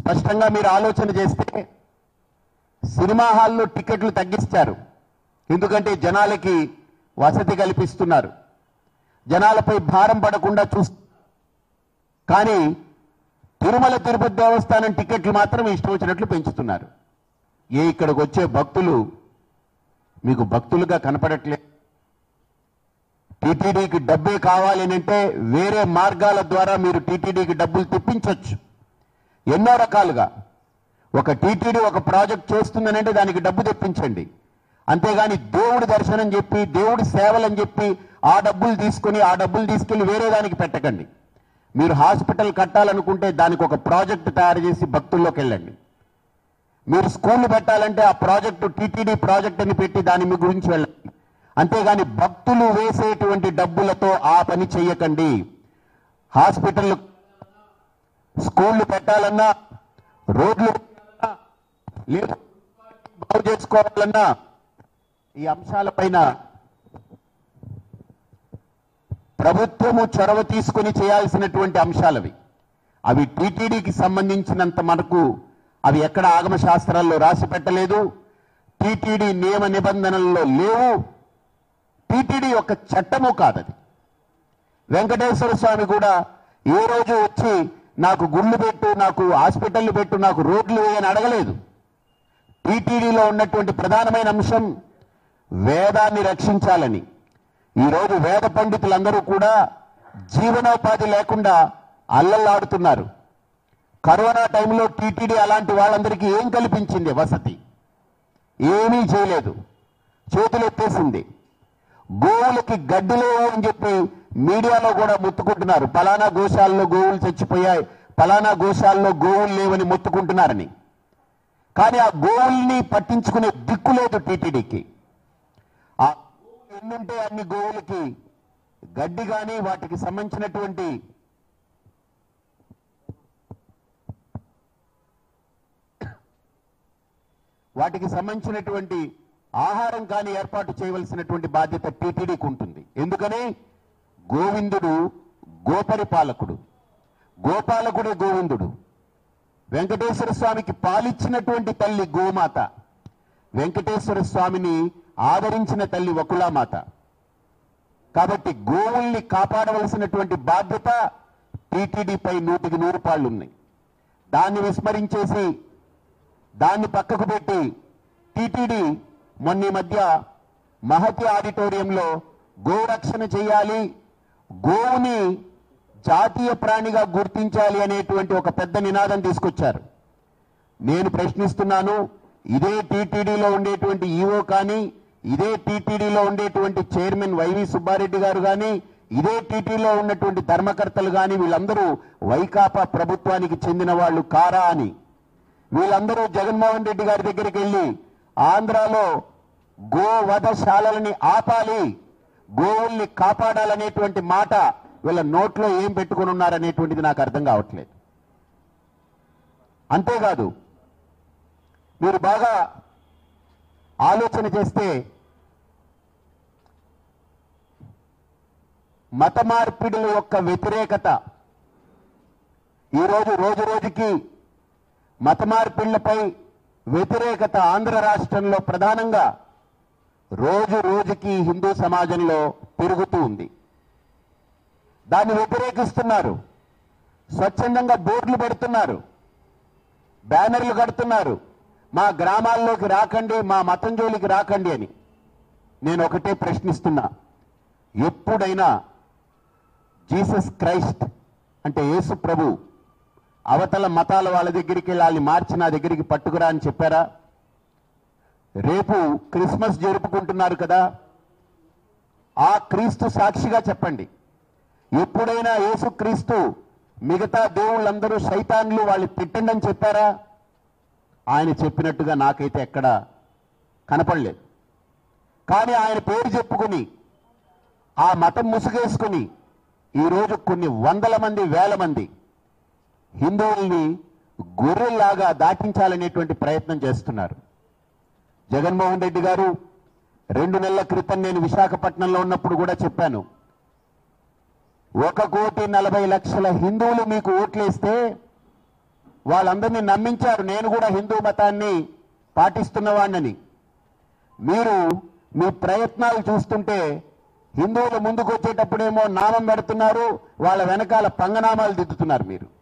స్పష్టంగా మీరు ఆలోచన చేస్తే సినిమా హాల్లో టికెట్లు తగ్గిస్తారు. ఎందుకంటే జనాలకి వసతి కల్పిస్తున్నారు, జనాలపై భారం పడకుండా కానీ తిరుమల తిరుపతి దేవస్థానం టికెట్లు మాత్రం ఇష్టం వచ్చినట్లు పెంచుతున్నారు. ఇక్కడికి వచ్చే భక్తులు మీకు భక్తులుగా కనపడట్లేదు. టీటీడీకి డబ్బే కావాలి అంటే వేరే మార్గాల ద్వారా మీరు టీటీడీకి డబ్బులు తెప్పించవచ్చు ఎన్నో రకాలుగా. ఒక టీటీడీ ఒక ప్రాజెక్ట్ చేస్తుందనంటే దానికి డబ్బు తెప్పించండి, అంతేగాని దేవుడి దర్శనం చెప్పి దేవుడి సేవలని చెప్పి ఆ డబ్బులు తీసుకెళ్లి వేరే దానికి పెట్టకండి. మీరు హాస్పిటల్ కట్టాలనుకుంటే దానికి ఒక ప్రాజెక్ట్ తయారు చేసి భక్తుల్లోకి వెళ్ళండి. మీరు స్కూల్ పెట్టాలంటే ఆ ప్రాజెక్టు టీటీడీ ప్రాజెక్ట్ అని పెట్టి దాని మీ గురించి వెళ్ళండి, అంతేగాని భక్తులు వేసేటువంటి డబ్బులతో ఆ పని చెయ్యకండి. హాస్పిటల్ స్కూళ్ళు పెట్టాలన్నా, రోడ్లు లేదు బాగు చేసుకోవాలన్నా ఈ అంశాలపైన ప్రభుత్వము చొరవ తీసుకుని చేయాల్సినటువంటి అంశాలవి. అవి టీటీడీకి సంబంధించినంత మనకు అవి ఎక్కడ ఆగమ శాస్త్రాల్లో రాసి పెట్టలేదు, టీటీడీ నియమ నిబంధనల్లో లేవు, టీటీడీ యొక్క చట్టము కాదది. వెంకటేశ్వర స్వామి కూడా ఏ రోజు వచ్చి నాకు గుళ్ళు పెట్టు, నాకు హాస్పిటల్ పెట్టు, నాకు రోడ్లు వేయని అడగలేదు. టీటీడీలో ఉన్నటువంటి ప్రధానమైన అంశం వేదాన్ని రక్షించాలని. ఈరోజు వేద పండితులందరూ కూడా జీవనోపాధి లేకుండా అల్లల్లాడుతున్నారు. కరోనా టైంలో టీటీడీ అలాంటి వాళ్ళందరికీ ఏం కల్పించింది? వసతి ఏమీ చేయలేదు, చేతులు ఎత్తేసింది. గోవులకి గడ్డి లేవు అని చెప్పి మీడియాలో కూడా మొత్తుకుంటున్నారు. పలానా గోశాలలో గోవులు చచ్చిపోయాయి, పలానా గోశాలలో గోవులు లేవని మొత్తుకుంటున్నారని. కానీ ఆ గోవుల్ని పట్టించుకునే దిక్కు లేదు టీటీడీకి. ఆ గోవులు ఎన్నుంటే అన్ని గోవులకి గడ్డి కానీ వాటికి సంబంధించినటువంటి ఆహారం కానీ ఏర్పాటు చేయవలసినటువంటి బాధ్యత టీటీడీకి ఉంటుంది. ఎందుకని గోవిందుడు గోపరిపాలకుడు, గోపాలకుడే గోవిందుడు. వెంకటేశ్వర స్వామికి పాలిచ్చినటువంటి తల్లి గోమాత, వెంకటేశ్వర స్వామిని ఆదరించిన తల్లి వకులామాత. కాబట్టి గోవుల్ని కాపాడవలసినటువంటి బాధ్యత టీటీడీపై 100కి 100 పాళ్ళు ఉన్నాయి. దాన్ని విస్మరించేసి దాన్ని పక్కకు పెట్టి టీటీడీ మొన్న మధ్య మహతి ఆడిటోరియంలో గోరక్షణ చేయాలి, గోవుని జాతీయ ప్రాణిగా గుర్తించాలి అనేటువంటి ఒక పెద్ద నినాదం తీసుకొచ్చారు. నేను ప్రశ్నిస్తున్నాను, ఇదే టీటీడీలో ఉండేటువంటి ఈఓ కానీ, ఇదే టీటీడీలో ఉండేటువంటి చైర్మన్ వైవి సుబ్బారెడ్డి గారు కానీ, ఇదే టీటీడీలో ఉన్నటువంటి ధర్మకర్తలు కానీ వీళ్ళందరూ వైకాపా ప్రభుత్వానికి చెందిన వాళ్ళు కారా అని వీళ్ళందరూ జగన్మోహన్ రెడ్డి గారి దగ్గరికి వెళ్ళి ఆంధ్రాలో గోవధశాలని ఆపాలి, గోవుల్ని కాపాడాలనేటువంటి మాట వీళ్ళ నోట్లో ఏం పెట్టుకుని ఉన్నారనేటువంటిది నాకు అర్థం కావట్లేదు. అంతేకాదు, మీరు బాగా ఆలోచన చేస్తే మత మార్పిడుల యొక్క వ్యతిరేకత ఈరోజు రోజు రోజుకి మత మార్పిళ్లపై వ్యతిరేకత ఆంధ్ర రాష్ట్రంలో ప్రధానంగా రోజు రోజుకి హిందూ సమాజంలో పెరుగుతూ ఉంది. దాన్ని వ్యతిరేకిస్తున్నారు, స్వచ్ఛందంగా బోర్డులు పెడుతున్నారు, బ్యానర్లు కడుతున్నారు, మా గ్రామాల్లోకి రాకండి, మా మతం జోలికి రాకండి అని. నేను ఒకటే ప్రశ్నిస్తున్నా, ఎప్పుడైనా జీసస్ క్రైస్ట్ అంటే యేసు ప్రభు అవతల మతాల వాళ్ళ దగ్గరికి వెళ్ళి మార్చి నా దగ్గరికి పట్టుకురా అని చెప్పారా? రేపు క్రిస్మస్ జరుపుకుంటున్నారు కదా, ఆ క్రీస్తు సాక్షిగా చెప్పండి, ఎప్పుడైనా యేసు క్రీస్తు మిగతా దేవుళ్ళందరూ శైతాన్లు వాళ్ళు తిట్టండి అని చెప్పారా? ఆయన చెప్పినట్టుగా నాకైతే ఎక్కడ కనపడలేదు. కానీ ఆయన పేరు చెప్పుకుని ఆ మతం ముసుగేసుకుని ఈరోజు కొన్ని వందల మంది వేల మంది హిందువుల్ని గొర్రెల్లాగా దాటించాలనేటువంటి ప్రయత్నం చేస్తున్నారు. జగన్మోహన్ రెడ్డి గారు 2 నెలల క్రితం నేను విశాఖపట్నంలో ఉన్నప్పుడు కూడా చెప్పాను, 1,40,00,000 హిందువులు మీకు ఓట్లేస్తే వాళ్ళందరినీ నమ్మించారు నేను కూడా హిందూ మతాన్ని పాటిస్తున్నవాడిని. మీరు మీ ప్రయత్నాలు చూస్తుంటే హిందువులు ముందుకు వచ్చేటప్పుడేమో నామం పెడుతున్నారు, వాళ్ళ వెనకాల పంగనామాలు దిద్దుతున్నారు మీరు.